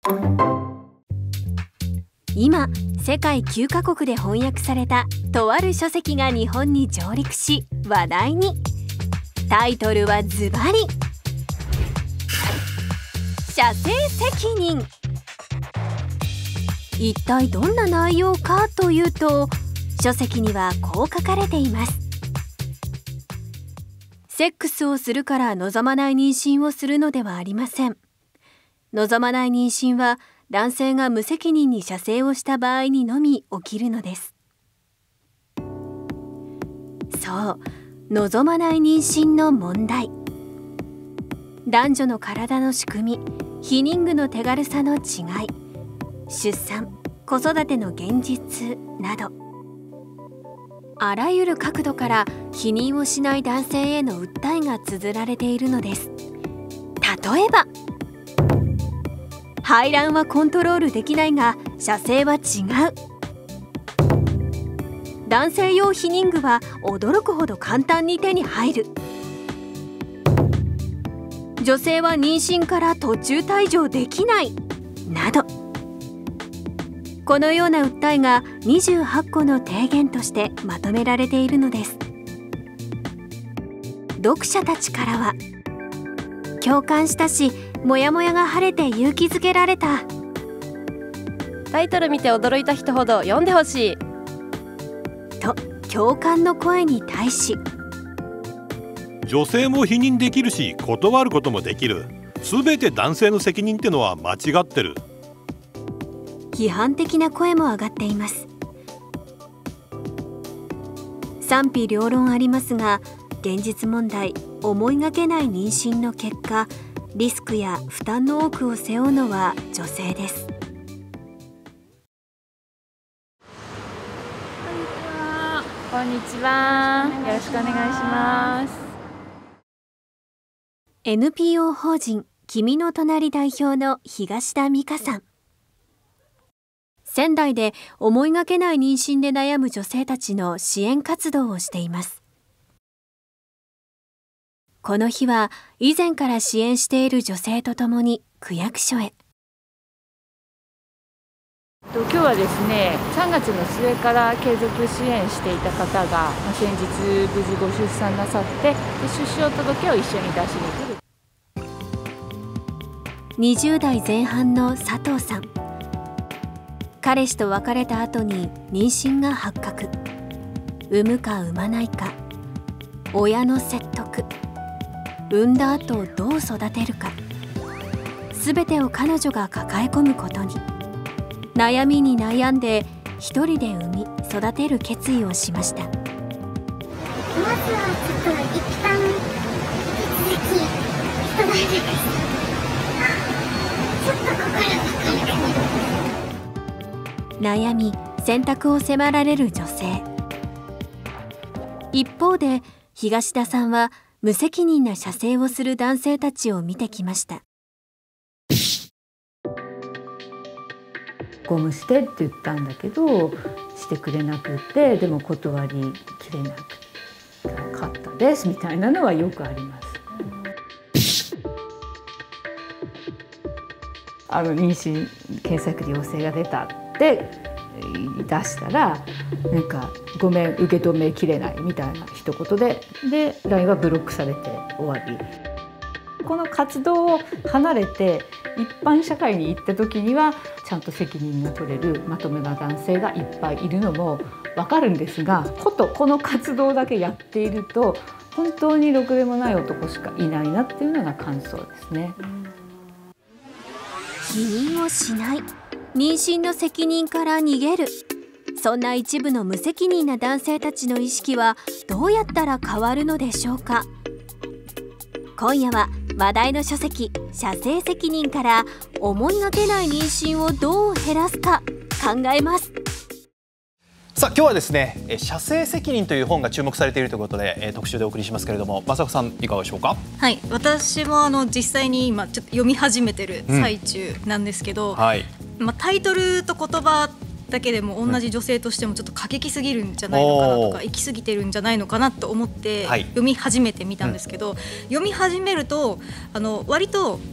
今世界9カ国で翻訳されたとある書籍が日本に上陸し話題に。タイトルはズバリ写生責任。一体どんな内容かというと、書籍にはこう書かれています。セックスをするから望まない妊娠をするのではありません。望まない妊娠は男性が無責任に射精をした場合にのみ起きるのです。そう、望まない妊娠の問題。男女の体の仕組み、避妊具の手軽さの違い、出産、子育ての現実など、あらゆる角度から避妊をしない男性への訴えが綴られているのです。例えば、排卵はコントロールできないが射精は違う。男性用避妊具は驚くほど簡単に手に入る。女性は妊娠から途中退場できないなど、このような訴えが28個の提言としてまとめられているのです。読者たちからは、共感したし、モヤモヤが晴れて勇気づけられた。 タイトル見て驚いた人ほど読んでほしい。 と共感の声に対し、 女性も否認できるし断ることもできる。全て男性の責任ってのは間違ってる。 批判的な声も上がっています。賛否両論ありますが、現実問題、思いがけない妊娠の結果、リスクや負担の多くを背負うのは女性です。 こんにちは。よろしくお願いします。 NPO 法人君の隣代表の東田美香さん。仙台で思いがけない妊娠で悩む女性たちの支援活動をしています。この日は以前から支援している女性とともに区役所へ。 今日はですね、3月の末から継続支援していた方が先日無事ご出産なさって、出生届を一緒に出しに来る。 20代前半の佐藤さん。彼氏と別れた後に妊娠が発覚。産むか産まないか、親の説得、産んだ後どう育てるか、すべてを彼女が抱え込むことに。悩みに悩んで一人で産み育てる決意をしました。 まずはちょっと一旦手続き人がいるんです。ちょっと心が悩み選択を迫られる女性。一方で東田さんは無責任な射精をする男性たちを見てきました。 ゴムしてって言ったんだけどしてくれなくて、でも断りきれなかったですみたいなのはよくあります。妊娠検査で陽性が出たって出したら、なんかごめん受け止めきれないみたいな一言で LINE はブロックされて終わり。この活動を離れて一般社会に行った時にはちゃんと責任が取れるまともな男性がいっぱいいるのも分かるんですが、この活動だけやっていると本当にろくでもない男しかいないなっていうのが感想ですね。 避妊をしない、妊娠の責任から逃げる、そんな一部の無責任な男性たちの意識はどうやったら変わるのでしょうか。今夜は話題の書籍「射精責任」から思いがけない妊娠をどう減らすか考えます。 さあ今日はですね、射精責任という本が注目されているということで、特集でお送りしますけれども、雅子さんいかがでしょうか。 はい、私も実際に今ちょっと読み始めてる最中なんですけど、 はい、 タイトルと言葉だけでも同じ女性としてもちょっと過激すぎるんじゃないのかなとか、行き過ぎてるんじゃないのかなと思って読み始めてみたんですけど、読み始めると割と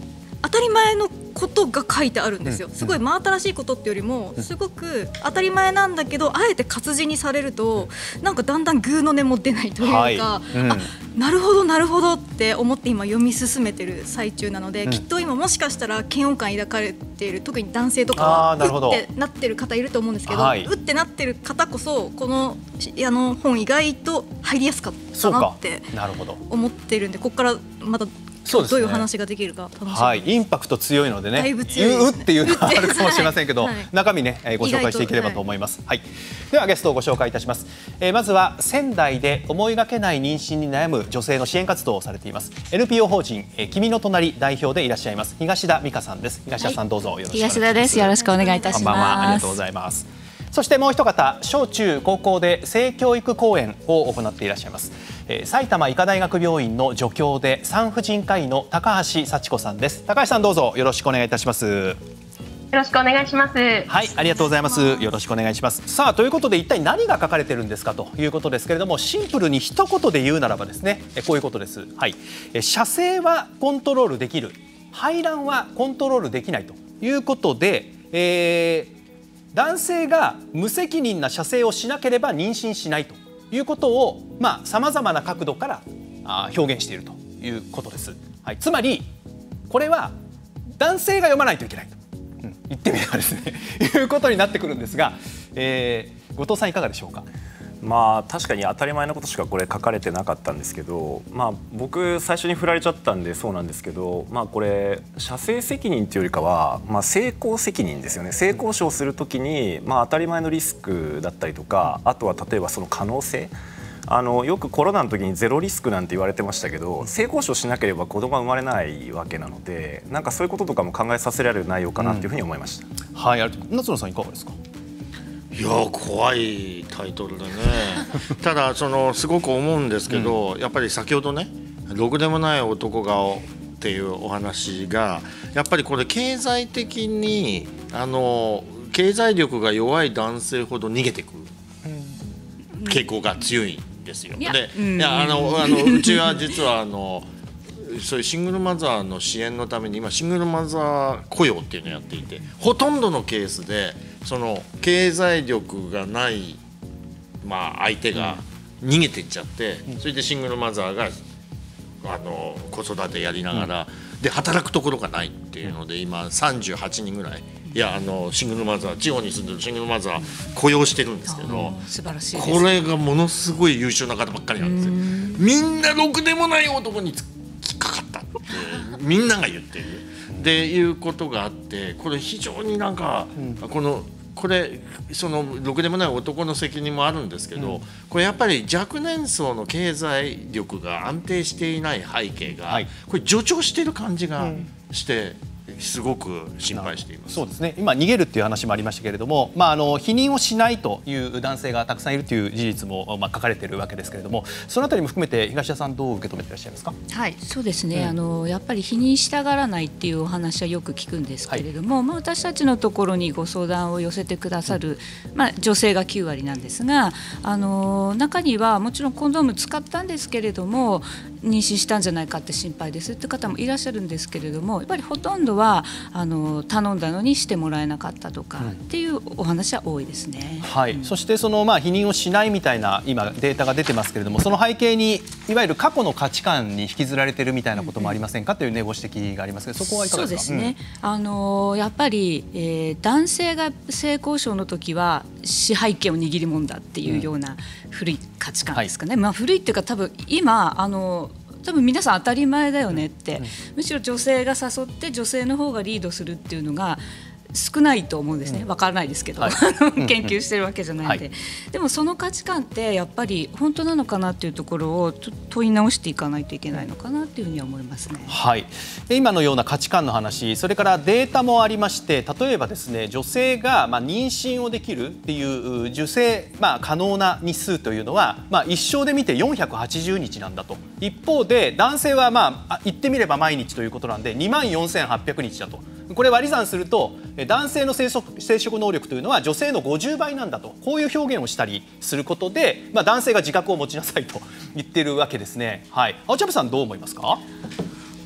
当たり前のことが書いてあるんですよ。すごい真新しいことっていうよりもすごく当たり前なんだけど、あえて活字にされるとなんかだんだんグーの音も出ないというか、 はいあ、なるほどなるほどって思って今読み進めてる最中なので、きっと今もしかしたら嫌悪感抱かれている特に男性とかはなるほどうってなってる方いると思うんですけど、 はい、 うってなってる方こそこの本意外と入りやすかったなって思ってるんで、ここからまたどういう話ができるか楽しみです。 はい、インパクト強いのでね、 だいぶ強いですね、 っていうのはあるかもしれませんけど、 はい、 中身ね、ご紹介していければと思います。はい、ではゲストをご紹介いたします。まずは仙台で思いがけない妊娠に悩む女性の支援活動をされています NPO 法人君の隣代表でいらっしゃいます東田美香さんです。東田さん、どうぞよろしくお願いします。 東田です。よろしくお願いいたします。 こんばんは、ありがとうございます。そしてもう一方、小中高校で性教育講演を行っていらっしゃいます埼玉医科大学病院の助教で産婦人科医の高橋幸子さんです。高橋さん、どうぞよろしくお願いいたします。 よろしくお願いします。 はい、ありがとうございます。よろしくお願いします。さあ、ということで一体何が書かれてるんですかということですけれども、シンプルに一言で言うならばですね、こういうことです。はい、射精はコントロールできる、排卵はコントロールできないということで、男性が無責任な射精をしなければ妊娠しないということをさまざまな角度から表現しているということです。はい、つまりこれは男性が読まないといけないと、言ってみればですねいうことになってくるんですが、後藤さんいかがでしょうか。 確かに当たり前のことしかこれ書かれてなかったんですけど、僕最初に振られちゃったんでそうなんですけど、これ射精責任というよりかは、性交責任ですよね。性交渉するときに、当たり前のリスクだったりとか、あとは例えばその可能性、よくコロナの時にゼロリスクなんて言われてましたけど、性交渉しなければ子供が生まれないわけなので、なんかそういうこととかも考えさせられる内容かなというふうに思いました。 はい、夏野さんいかがですか。 いや怖いタイトルでねただすごく思うんですけど、やっぱり先ほどね、ろくでもない男がっていうお話がやっぱりこれ経済的に経済力が弱い男性ほど逃げてくる傾向が強いんですよ。で、うちは実はそういうシングルマザーの支援のために今シングルマザー雇用っていうのをやっていて、ほとんどのケースでその経済力がない相手が逃げていっちゃって、それでシングルマザーが子育てやりながらで働くところがないっていうので、今38人ぐらいシングルマザー、地方に住んでるシングルマザー雇用してるんですけど、 素晴らしいです。 これがものすごい優秀な方ばっかりなんですよ。みんなろくでもない男にかかったってみんなが言っているっていうことがあって、これ非常になんか、これろくでもない男の責任もあるんですけど、これやっぱり若年層の経済力が安定していない背景が、これ助長している感じがして、すごく心配しています。 そうですね、今逃げるっていう話もありましたけれども、避妊をしないという男性がたくさんいるという事実も書かれているわけですけれども、そのあたりも含めて東田さん、どう受け止めていらっしゃいますか。 はい、そうですね、やっぱり避妊したがらないっていうお話はよく聞くんですけれども、私たちのところにご相談を寄せてくださる、女性が9割なんですが、中にはもちろんコンドーム使ったんですけれども妊娠したんじゃないかって心配ですって方もいらっしゃるんですけれども、やっぱりほとんどは頼んだのにしてもらえなかったとかっていうお話は多いですね。 はい、そして避妊をしないみたいな今データが出てますけれども、その背景にいわゆる過去の価値観に引きずられているみたいなこともありませんかという、ご指摘がありますけど、そこはいかがですか。そうですね、 やっぱり、男性が性交渉の時は支配権を握りもんだっていうような古い価値観ですかね。古いっていうか、多分今多分皆さん当たり前だよねって、むしろ女性が誘って女性の方がリードするっていうのが少ないと思うんですね。分からないですけど、研究してるわけじゃないので、でもその価値観ってやっぱり本当なのかなっていうところを問い直していかないといけないのかなっていうふうには思いますね。 はい、今のような価値観の話、それからデータもありまして、例えばですね、女性が妊娠をできるっていう受精可能な日数というのは、一生で見て480日なんだと。一方で男性は言ってみれば毎日ということなんで24,800日だと。これ割り算すると男性の生殖能力というのは女性の50倍なんだと、こういう表現をしたりすることで、男性が自覚を持ちなさいと言っているわけですね。はい、青茶部さんどう思いますか。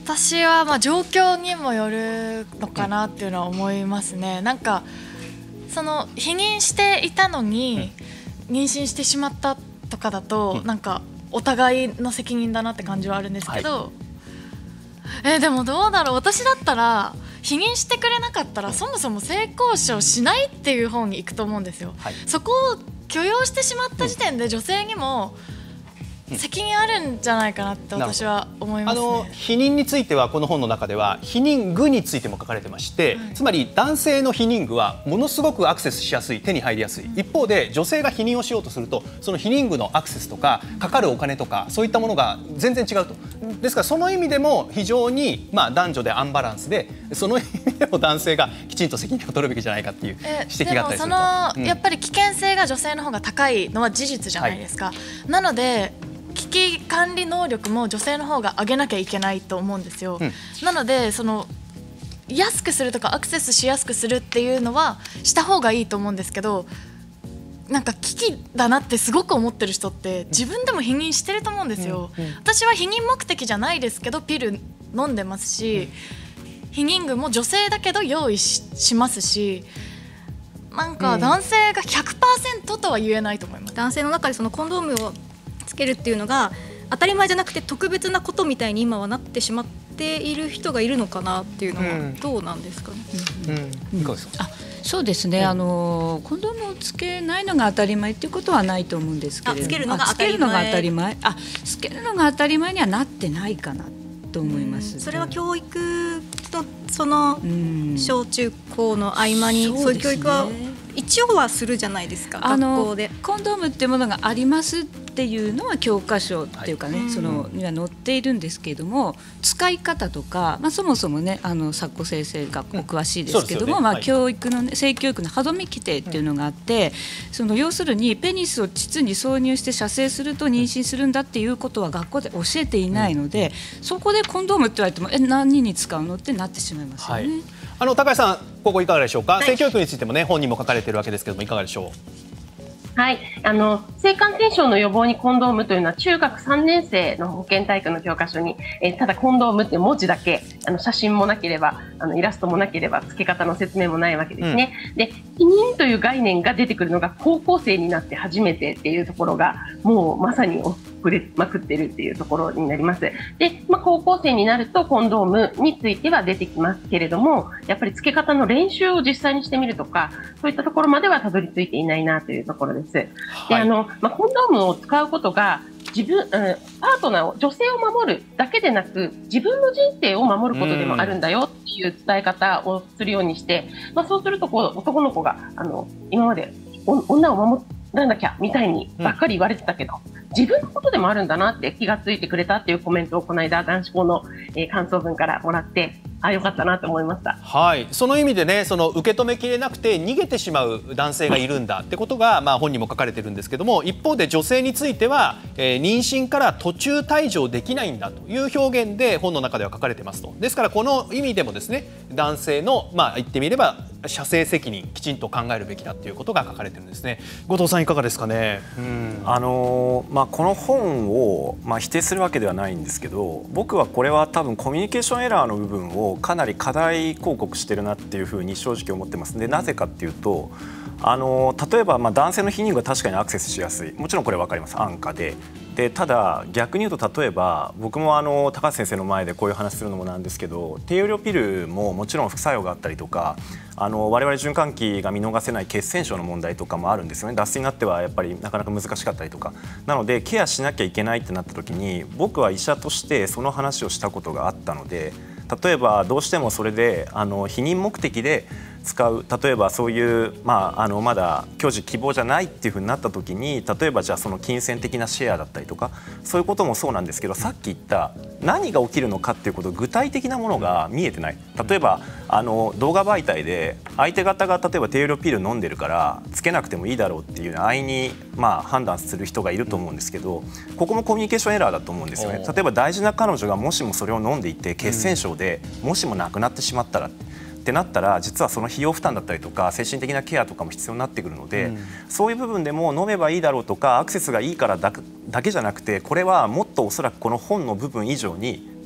私は状況にもよるのかなっていうのは思いますね。なんかその否認していたのに妊娠してしまったとかだと、なんかお互いの責任だなって感じはあるんですけど、でもどうだろう、私だったら否認してくれなかったらそもそも性交渉しないっていう方に行くと思うんですよ。そこを許容してしまった時点で女性にも責任あるんじゃないかなって私は思いますね。 避妊についてはこの本の中では避妊具についても書かれてまして、つまり男性の避妊具はものすごくアクセスしやすい、手に入りやすい。一方で女性が避妊をしようとするとその避妊具のアクセスとかかかるお金とかそういったものが全然違うと。ですからその意味でも非常に男女でアンバランスで、その意味でも男性がきちんと責任を取るべきじゃないかっていう指摘があったりすると。 やっぱり危険性が女性の方が高いのは事実じゃないですか。なので危機管理能力も女性の方が上げなきゃいけないと思うんですよ。なのでその安くするとかアクセスしやすくするっていうのはした方がいいと思うんですけど、なんか危機だなってすごく思ってる人って自分でも否認してると思うんですよ。私は避妊目的じゃないですけどピル飲んでますし、避妊具も女性だけど用意 しますし、なんか男性が 100% とは言えないと思います。 男性の中でそのコンドームをつけるっていうのが当たり前じゃなくて特別なことみたいに今はなってしまっている人がいるのかなっていうのはどうなんですかね。 いかがですか。 そうですね、コンドームをつけないのが当たり前っていうことはないと思うんですけれども、 つけるのが当たり前、 つけるのが当たり前にはなってないかなと思います。 それは教育のその小中高の合間にそういう教育は一応はするじゃないですか、学校で。 コンドームっていうものがありますっていうのは教科書っていうかね、そのには載っているんですけれども、使い方とか、そもそもね佐古先生がお詳しいですけども、教育の、性教育の歯止め規定っていうのがあって、その要するにペニスを膣に挿入して射精すると妊娠するんだっていうことは学校で教えていないので、そこでコンドームって言われても何に使うのってなってしまいますよね。 高橋さん、ここいかがでしょうか。性教育についてもね本にも書かれているわけですけども、いかがでしょう。 はい、性感染症の予防にコンドームというのは中学3年生の保健体育の教科書に、ただコンドームって文字だけ、写真もなければイラストもなければ付け方の説明もないわけですね。で、避妊という概念が出てくるのが高校生になって初めてっていうところがもうまさに遅れまくってるっていうところになります。で、高校生になるとコンドームについては出てきますけれども、やっぱり付け方の練習を実際にしてみるとか、そういったところまではたどり着いていないなというところです。で、コンドームを使うことがパートナーを、女性を守るだけでなく自分の人生を守ることでもあるんだよっていう伝え方をするようにして、そうすると男の子が今まで女を守らなきゃみたいにばっかり言われてたけど、自分のことでもあるんだなって気がついてくれたっていうコメントをこの間男子校の感想文からもらって、よかったなと思いました。 はい、その意味でね、その受け止めきれなくて逃げてしまう男性がいるんだってことが、本にも書かれてるんですけども、一方で女性については、妊娠から途中退場できないんだという表現で本の中では書かれてますと。ですからこの意味でもですね、男性の言ってみれば射精責任きちんと考えるべきだということが書かれてるんですね。後藤さんいかがですかね。 この本を、否定するわけではないんですけど、僕はこれは多分コミュニケーションエラーの部分をかなり課題広告してるなっていうふうに正直思ってます。で、なぜかっていうと、例えば男性の避妊具は確かにアクセスしやすい、もちろんこれ分かります、安価で。ただ逆に言うと、例えば僕も高橋先生の前でこういう話するのもなんですけど、低用量ピルももちろん副作用があったりとか、我々循環器が見逃せない血栓症の問題とかもあるんですよね。脱水になってはやっぱりなかなか難しかったりとか、なのでケアしなきゃいけないってなった時に、僕は医者としてその話をしたことがあったので、例えばどうしてもそれで避妊目的で使う、例えばそういう、まだ居住希望じゃないっていうふうになった時に、例えばじゃあその金銭的なシェアだったりとか、そういうこともそうなんですけど、さっき言った何が起きるのかっていうこと、具体的なものが見えてない。例えば動画媒体で相手方が例えば低用量ピル飲んでるからつけなくてもいいだろうっていう安易に判断する人がいると思うんですけど、ここもコミュニケーションエラーだと思うんですよね。例えば大事な彼女がもしもそれを飲んでいて血栓症でもしも亡くなってしまったらってなったら、実はその費用負担だったりとか精神的なケアとかも必要になってくるので、そういう部分でも飲めばいいだろうとかアクセスがいいからだけじゃなくて、これはもっとおそらくこの本の部分以上に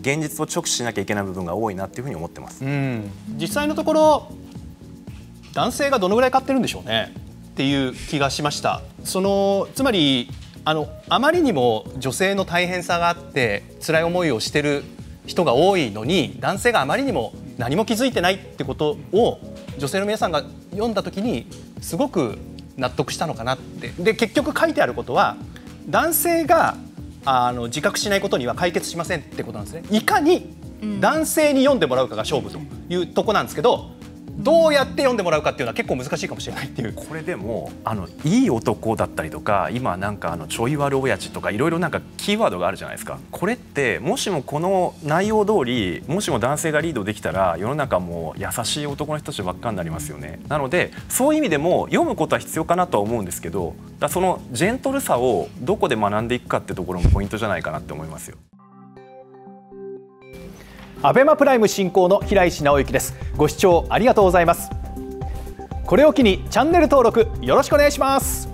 現実を直視しなきゃいけない部分が多いなっていうふうに思ってます。 実際のところ男性がどのぐらい買ってるんでしょうねっていう気がしました。つまりあまりにも女性の大変さがあって辛い思いをしてる人が多いのに、男性があまりにも何も気づいてないってことを女性の皆さんが読んだ時にすごく納得したのかなって。で結局書いてあることは、男性が自覚しないことには解決しませんってことなんですね。いかに男性に読んでもらうかが勝負というとこなんですけど、どうやって読んでもらうかっていうのは結構難しいかもしれないっていう。 これでもいい男だったりとか、今なんかちょい悪親父とかいろいろなんかキーワードがあるじゃないですか。これってもしもこの内容通りもしも男性がリードできたら、世の中も優しい男の人たちばっかになりますよね。なのでそういう意味でも読むことは必要かなとは思うんですけど、そのジェントルさをどこで学んでいくかってところもポイントじゃないかなって思いますよ。 アベマプライム進行の平石直之です。ご視聴ありがとうございます。これを機にチャンネル登録よろしくお願いします。